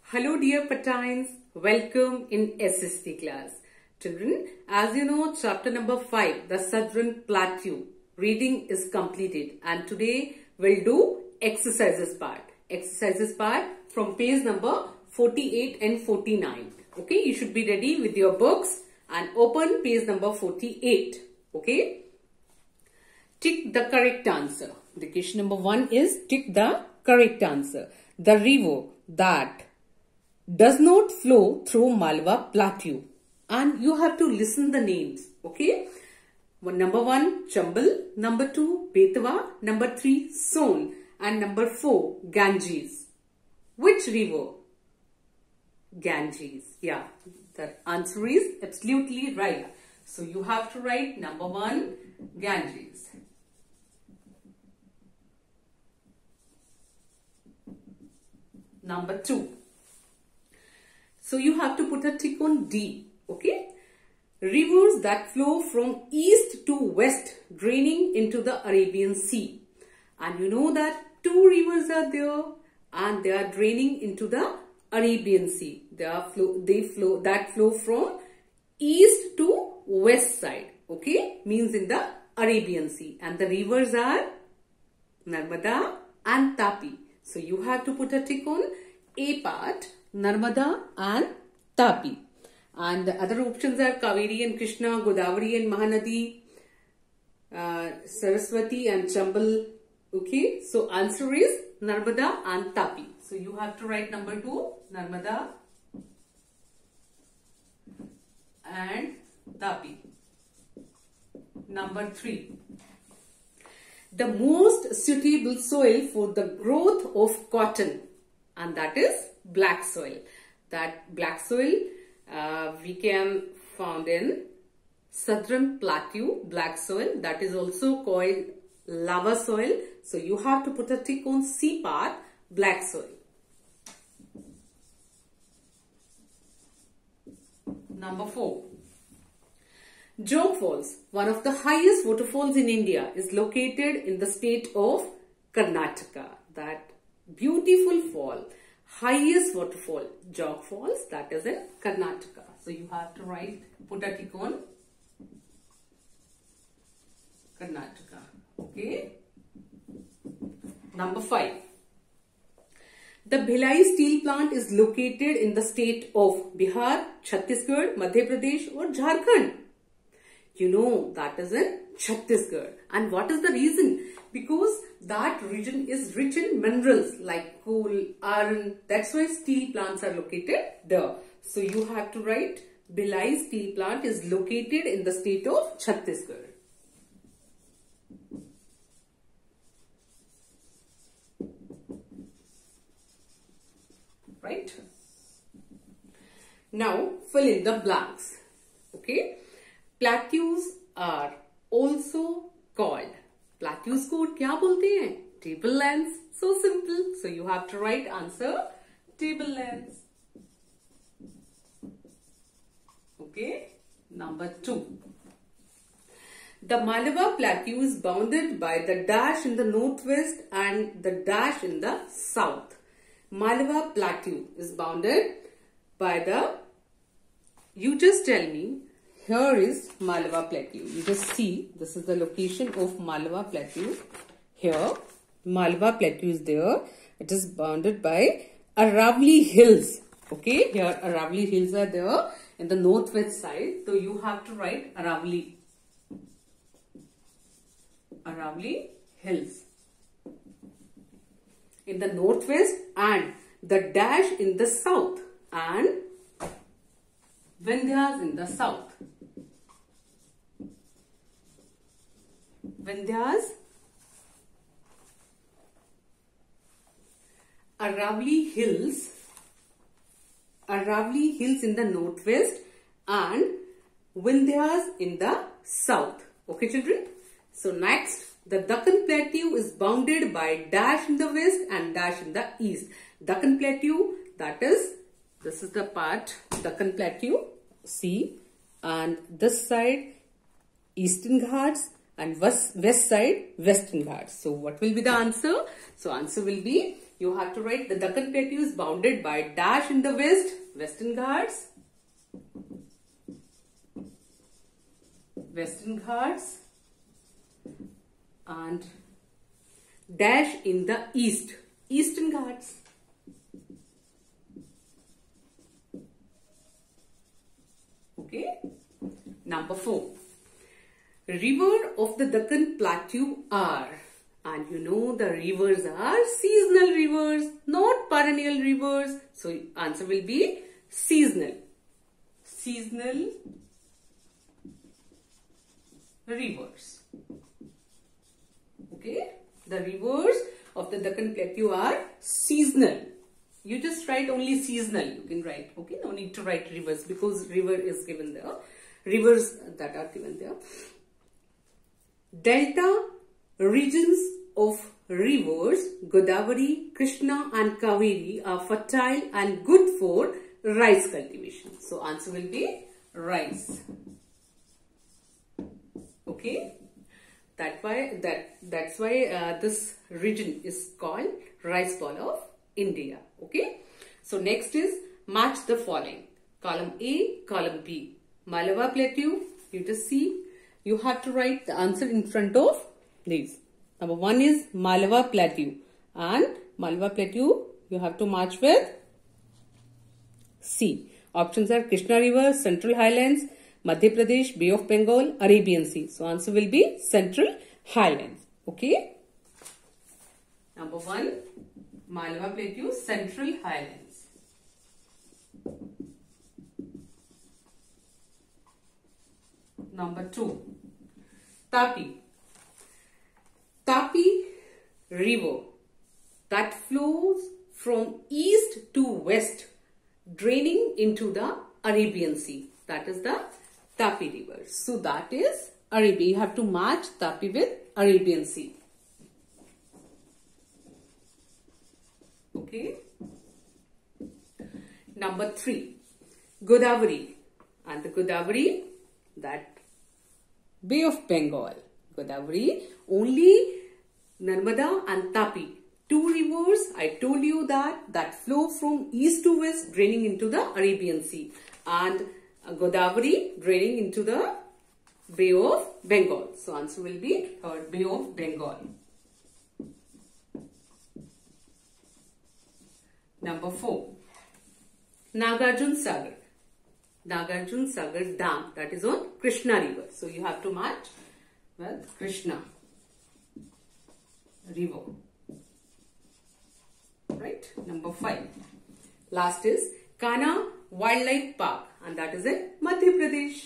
Hello dear Patines, welcome in SST class. Children, as you know, chapter number 5, the Southern Plateau reading is completed and today we'll do exercises part. Exercises part from page number 48 and 49. Okay, you should be ready with your books and open page number 48. Okay, tick the correct answer. The question number 1 is tick the correct answer. The river that does not flow through Malwa Plateau, and you have to listen the names. Okay, number 1 Chambal, number 2 Betwa, number 3 Son, and number 4 Ganges. Which river? Ganges. Yeah, the answer is absolutely right. So you have to write number 1 Ganges. Number 2. So you have to put a tick on D. Okay. Rivers that flow from east to west draining into the Arabian Sea. And you know that 2 rivers are there and they are draining into the Arabian Sea. They flow from east to west side. Okay. Means in the Arabian Sea. And the rivers are Narmada and Tapi. So you have to put a tick on A part, Narmada and Tapi. And the other options are Kaveri and Krishna, Godavari and Mahanadi, Saraswati and Chambal. Okay, so answer is Narmada and Tapi. So you have to write number 2, Narmada and Tapi. Number 3. The most suitable soil for the growth of cotton, and that is black soil. That black soil we can found in Southern Plateau, black soil. That is also called lava soil. So you have to put a tick on C part, black soil. Number 4. Jog Falls, one of the highest waterfalls in India, is located in the state of Karnataka. That beautiful fall, highest waterfall, Jog Falls, that is in Karnataka. So you have to write, put a tick on Karnataka. Okay. Number 5. The Bhilai steel plant is located in the state of Bihar, Chhattisgarh, Madhya Pradesh or Jharkhand. You know that is in Chhattisgarh. And what is the reason? Because that region is rich in minerals like coal, iron. That's why steel plants are located there. So you have to write Bhilai steel plant is located in the state of Chhattisgarh. Right? Now fill in the blanks. Okay. Plateaus are also called. Plateaus को क्या बोलते हैं? Tablelands. So simple. So you have to write answer tablelands. Okay. Number 2. The Malwa Plateau is bounded by the dash in the northwest and the dash in the south. Malwa Plateau is bounded by the, you just tell me, here is Malwa Plateau. You just see, this is the location of Malwa Plateau. Here, Malwa Plateau is there. It is bounded by Aravalli Hills. Okay, here Aravalli Hills are there in the northwest side. So you have to write Aravalli. Aravalli Hills in the northwest and the dash in the south and Vindhyas in the south. Vindhyas, Aravalli Hills in the northwest and Vindhyas in the south. Okay children. So next, the Deccan Plateau is bounded by dash in the west and dash in the east. Deccan Plateau, that is, this is the part, Deccan Plateau, see, and this side Eastern Ghats and west side Western Ghats. So what will be the answer? So answer will be You have to write the Deccan Plateau is bounded by dash in the west, Western Ghats, and dash in the east, Eastern Ghats. Okay. Number 4. River of the Deccan Plateau are, and you know the rivers are seasonal rivers, not perennial rivers. So answer will be seasonal. Seasonal rivers. Okay. The rivers of the Deccan Plateau are seasonal. You just write only seasonal. You can write. Okay. No need to write rivers because river is given there. Rivers that are given there. Delta regions of rivers Godavari, Krishna and Kaveri are fertile and good for rice cultivation. So answer will be rice. Okay. That's why this region is called Rice Bowl of India. Okay. So next is match the following. Column A, column B. Malabar Plateau, you just see, you have to write the answer in front of these. Number 1 is Malabar Plateau, and Malabar Plateau you have to match with C. Options are Krishna River, Central Highlands, Madhya Pradesh, Bay of Bengal, Arabian Sea. So answer will be Central Highlands. Okay. Number 1, Malabar Plateau, Central Highlands. Number 2, Tapi. Tapi River that flows from east to west, draining into the Arabian Sea. That is the Tapi River. So that is Arabia. You have to match Tapi with Arabian Sea. Okay. Number 3, Godavari. And the Godavari, that Bay of Bengal. Godavari, only Narmada and Tapi. 2 rivers, I told you that flow from east to west, draining into the Arabian Sea. And Godavari draining into the Bay of Bengal. So answer will be Bay of Bengal. Number 4, Nagarjun Sagar. Nagarjun Sagar Dam, that is on Krishna River. So you have to match with Krishna River. Right. Number 5. Last is Kanha Wildlife Park, and that is in Madhya Pradesh.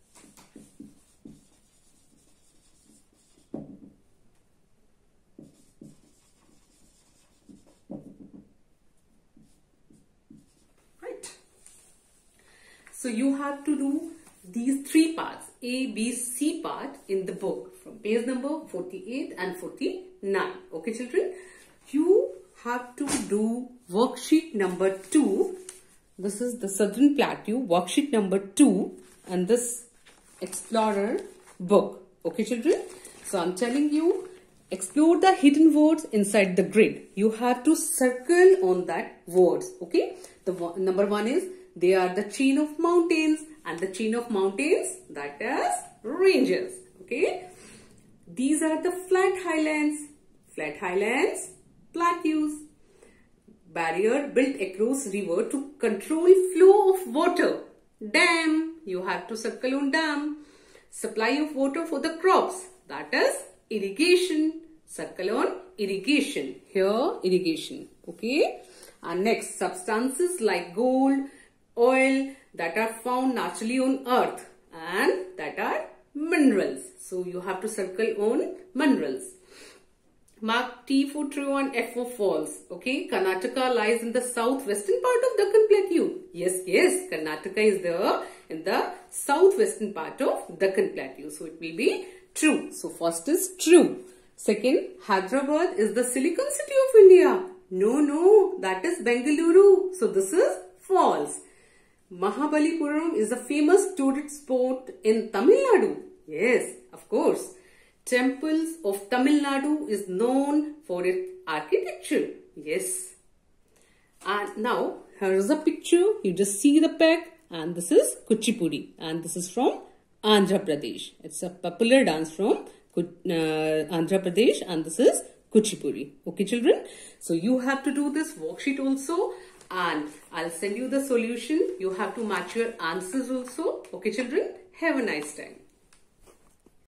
So you have to do these 3 parts, A, B, C part in the book from page number 48 and 49. Okay children, you have to do worksheet number 2. This is the Southern Plateau worksheet number 2 and this Explorer book. Okay children, so I'm telling you, explore the hidden words inside the grid. You have to circle on that words. Okay, the number 1 is they are the chain of mountains, and the chain of mountains, that is ranges. Okay. These are the flat highlands, plateaus. Barrier built across river to control flow of water. Dam, you have to circle on dam. Supply of water for the crops, that is irrigation. Circle on irrigation. Here irrigation. Okay. And next, substances like gold, oil that are found naturally on earth, and that are minerals. So you have to circle on minerals. Mark T for true and F for false. Okay, Karnataka lies in the southwestern part of Deccan Plateau. Yes, Karnataka is there in the southwestern part of Deccan Plateau. So it will be true. So first is true. Second, Hyderabad is the Silicon City of India. No, that is Bengaluru. So this is false. Mahabalipuram is a famous tourist spot in Tamil Nadu. Yes, of course. Temples of Tamil Nadu is known for its architecture. Yes. And now here is a picture. You just see the peg, and this is Kuchipudi, and this is from Andhra Pradesh. It's a popular dance from Andhra Pradesh, and this is Kuchipudi. Okay, children. So you have to do this worksheet also, and I'll send you the solution. You have to match your answers also. Okay, children. Have a nice time.